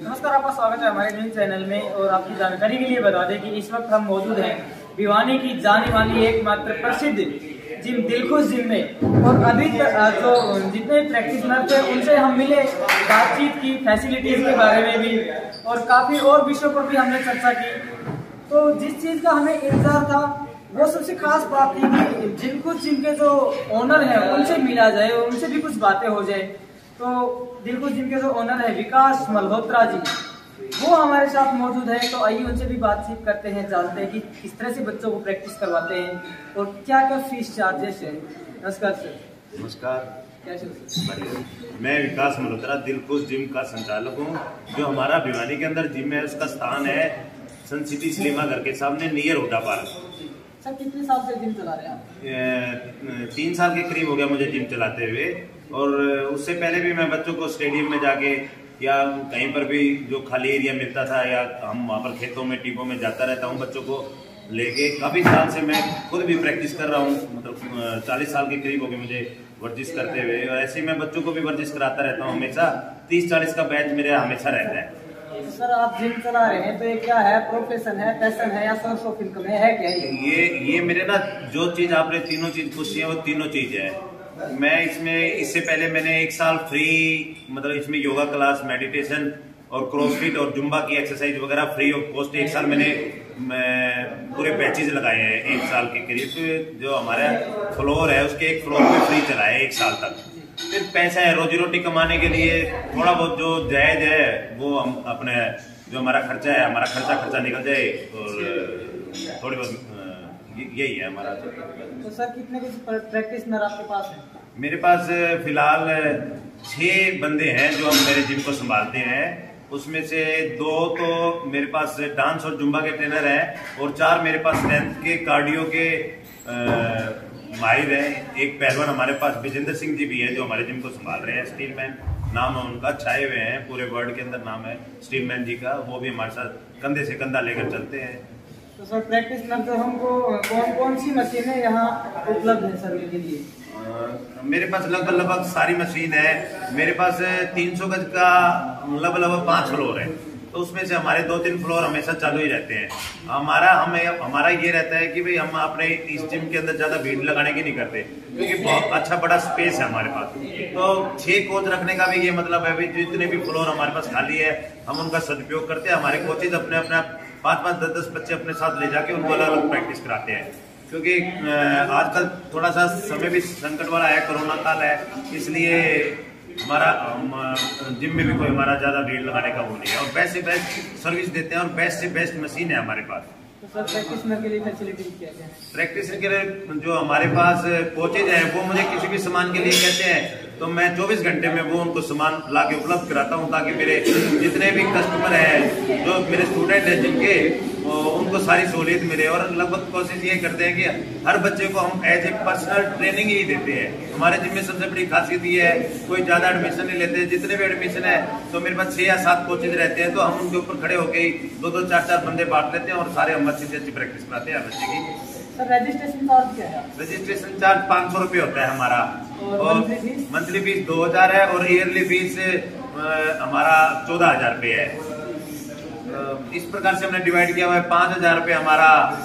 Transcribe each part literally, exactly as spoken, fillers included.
नमस्कार, आपका स्वागत है हमारे न्यूज चैनल में। और आपकी जानकारी के लिए बता दें कि इस वक्त हम मौजूद हैं भिवानी की जानी मानी एकमात्र प्रसिद्ध जिम दिलखुश जिम में। और अभी तक जो जितने प्रैक्टिशनर थे उनसे हम मिले, बातचीत की, फैसिलिटीज के बारे में भी और काफी और विषयों पर भी हमने चर्चा की। तो जिस चीज का हमें इंतजार था वो सबसे खास बात थी कि दिलखुश जिम के जो ओनर है उनसे मिला जाए, उनसे भी कुछ बातें हो जाए। तो दिलखुश जिम के जो ओनर है विकास मल्होत्रा जी, वो हमारे साथ मौजूद है। तो आइए उनसे भी बातचीत करते हैं, जानते हैं कि किस तरह से बच्चों को प्रैक्टिस करवाते हैं और क्या क्या फीस चार्जेस है। नमस्कार सर। नमस्कार। कैसे बढ़िया। मैं विकास मल्होत्रा दिलखुश जिम का संचालक हूँ। जो हमारा भिवानी के अंदर जिम है उसका स्थान है सन सिटी सिनेमा घर के सामने नियर हुड्डा पार्क। सर कितने साल से जिम चला रहे हैं? तीन साल के करीब हो गया मुझे जिम चलाते हुए। और उससे पहले भी मैं बच्चों को स्टेडियम में जाके या कहीं पर भी जो खाली एरिया मिलता था या हम वहाँ पर खेतों में टीपों में जाता रहता हूँ बच्चों को लेके। काफ़ी साल से मैं खुद भी प्रैक्टिस कर रहा हूँ, मतलब चालीस साल के करीब हो गए मुझे वर्जिश करते हुए। और ऐसे ही मैं बच्चों को भी वर्जिश कराता रहता हूँ हमेशा। तीस चालीस का बैच मेरा हमेशा रहता है। तो सर आप जिम चला रहे हैं तो ये क्या है, प्रोफेशन है, पैशन है या सोर्स ऑफ इनकम है, क्या है ये? ये मेरे ना जो चीज़ आपने तीनों चीज़ पूछी है वो तीनों चीज़ है। मैं इसमें इससे पहले मैंने एक साल फ्री, मतलब इसमें योगा क्लास, मेडिटेशन और क्रॉसफिट और जुम्बा की एक्सरसाइज वगैरह फ्री ऑफ कॉस्ट एक साल मैंने मैं पूरे बैचेज लगाए हैं। एक साल के करीब जो हमारा फ्लोर है उसके एक फ्लोर पे फ्री चला है एक साल तक। फिर पैसा है, रोजी रोटी कमाने के लिए थोड़ा बहुत जो जायज है वो हम अपने जो हमारा खर्चा है, हमारा खर्चा खर्चा निकल जाए और थोड़ी बहुत यही है हमारा। तो सर कितने कुछ प्रैक्टिशनर आपके पास है? मेरे पास फिलहाल छह बंदे हैं जो हम मेरे जिम को संभालते हैं। उसमें से दो तो मेरे पास डांस और जुम्बा के ट्रेनर हैं और चार मेरे पास स्ट्रेंथ के, कार्डियो के माहिर हैं। एक पहलवान हमारे पास विजेंद्र सिंह जी भी है जो हमारे जिम को संभाल रहे हैं। स्टील मैन नाम है उनका, छाए हुए हैं पूरे वर्ल्ड के अंदर नाम है स्टील मैन जी का। वो भी हमारे साथ कंधे से कंधा लेकर चलते हैं। तो सर प्रैक्टिस में तो हमको कौन कौन सी मशीनें यहाँ उपलब्ध है सर के लिए? आ, मेरे पास लगभग लगभग सारी मशीन है। मेरे पास तीन सौ गज का लगभग लगभग पांच फ्लोर है, तो उसमें से हमारे दो तीन फ्लोर हमेशा चालू ही रहते हैं। हमारा हमें हमारा ये रहता है कि भाई हम अपने इस जिम के अंदर ज्यादा भीड़ लगाने की नहीं करते, क्योंकि बहुत अच्छा बड़ा स्पेस है हमारे पास। तो छह कोच रखने का भी ये मतलब है भाई जितने भी फ्लोर हमारे पास खाली है हम उनका सदुपयोग करते हैं। हमारे कोचेज अपने अपने पाँच पाँच दस दस बच्चे अपने साथ ले जाके उनको अलग अलग प्रैक्टिस कराते हैं, क्योंकि आजकल थोड़ा सा समय भी संकट वाला है, कोरोना काल है, इसलिए हमारा जिम में भी कोई हमारा ज्यादा भीड़ लगाने का वो नहीं है। और बेस्ट से बेस्ट सर्विस देते हैं और बेस्ट से बेस्ट मशीन है हमारे पास। तो सर प्रैक्टिशनर के लिए फैसिलिटी क्या क्या है? प्रैक्टिस के लिए जो हमारे पास कोचेज हैं वो मुझे किसी भी सामान के लिए कहते हैं तो मैं चौबीस घंटे में वो उनको सामान ला के उपलब्ध कराता हूँ, ताकि मेरे जितने भी कस्टमर हैं, जो मेरे स्टूडेंट हैं जिनके, उनको सारी सहूलियत मिले। और लगभग कोशिश ये करते हैं कि हर बच्चे को हम एज ए पर्सनल ट्रेनिंग ही देते हैं। हमारे जिम में सबसे बड़ी खासियत ये है कोई ज्यादा एडमिशन नहीं लेते। जितने भी एडमिशन है तो मेरे पास छह या सात कोचेज रहते हैं, तो हम उनके ऊपर खड़े होकर ही दो दो चार चार बंदे बांट लेते हैं और सारे हम अच्छी से अच्छी प्रैक्टिस कराते हैं बच्चे की। सर रजिस्ट्रेशन चार्ज क्या है? रजिस्ट्रेशन चार्ज पाँच सौ रुपये होता है हमारा, और मंथली फीस दो हजार है और ईयरली फीस हमारा चौदह हजार रुपये है। इस प्रकार से हमने डिवाइड किया हुआ है। पाँच हजार रुपये हमारा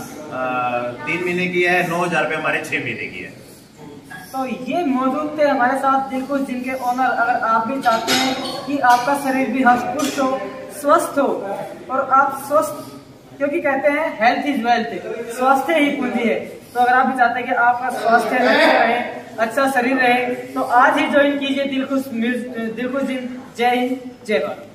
तीन महीने की है, नौ हजार रुपये हमारे छह महीने की है। तो ये मौजूद थे हमारे साथ दिलखुश जिम के ओनर। अगर आप भी चाहते हैं कि आपका शरीर भी हष्ट पुष्ट हो, स्वस्थ हो और आप स्वस्थ, क्योंकि कहते हैं हेल्थ इज वेल्थ, स्वास्थ्य ही पूंजी है। तो अगर आप भी चाहते हैं कि आपका स्वास्थ्य अच्छा रहे, अच्छा शरीर रहे, तो आज ही ज्वाइन कीजिए दिलखुश दिलखुश जिम। जय हिंद, जय भारत।